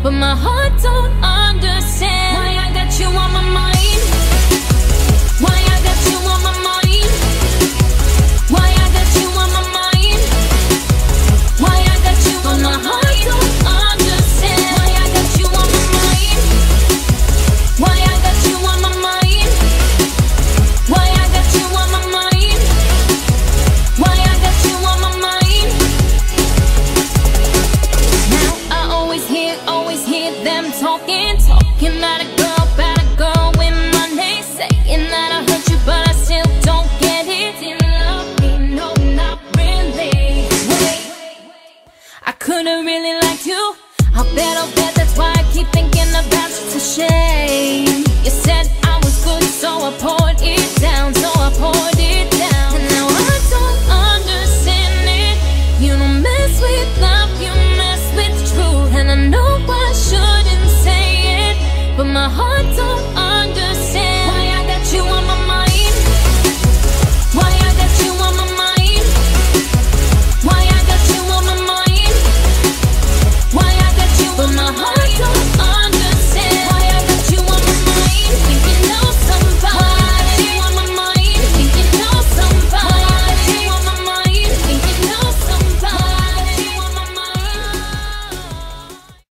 but my heart don't understand why I got you on my mind. Why I got you on my mind. Why I got you on my mind. Why I got you on my heart don't understand why I got you on my mind. Why I got you on my mind. Why I got you on my mind. Why I got you on my mind. Now I always hear them talking about a girl with my name, saying that I hurt you, but I still don't get it. Didn't love me, no, not really. Wait, I couldn't really like you. I'll bet that's why I keep thinking about you. It's a shame. You said I was good, so I poured it down, and now I don't understand it. You don't mess with love, you mess with truth, and I know I shouldn't say it, but my heart don't understand why I got you on my mind. Why I got you on my mind. Why I got you on my mind. Why I got you on my heart.